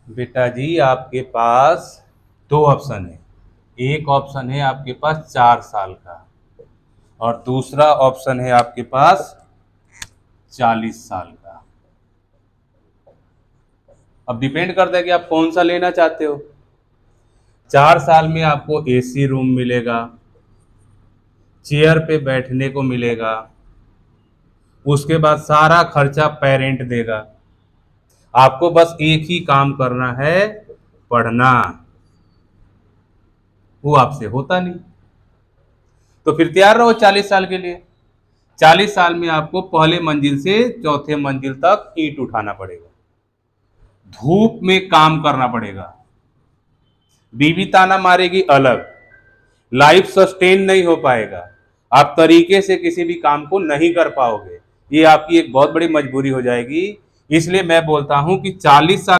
बेटा जी आपके पास दो ऑप्शन है। एक ऑप्शन है आपके पास 4 साल का और दूसरा ऑप्शन है आपके पास 40 साल का। अब डिपेंड करता है कि आप कौन सा लेना चाहते हो। 4 साल में आपको एसी रूम मिलेगा, चेयर पे बैठने को मिलेगा, उसके बाद सारा खर्चा पेरेंट देगा। आपको बस एक ही काम करना है, पढ़ना। वो आपसे होता नहीं। तो फिर तैयार रहो 40 साल के लिए। 40 साल में आपको पहले मंजिल से चौथे मंजिल तक ईंट उठाना पड़ेगा, धूप में काम करना पड़ेगा, बीवी ताना मारेगी अलग, लाइफ सस्टेन नहीं हो पाएगा, आप तरीके से किसी भी काम को नहीं कर पाओगे। ये आपकी एक बहुत बड़ी मजबूरी हो जाएगी। इसलिए मैं बोलता हूं कि 40 साल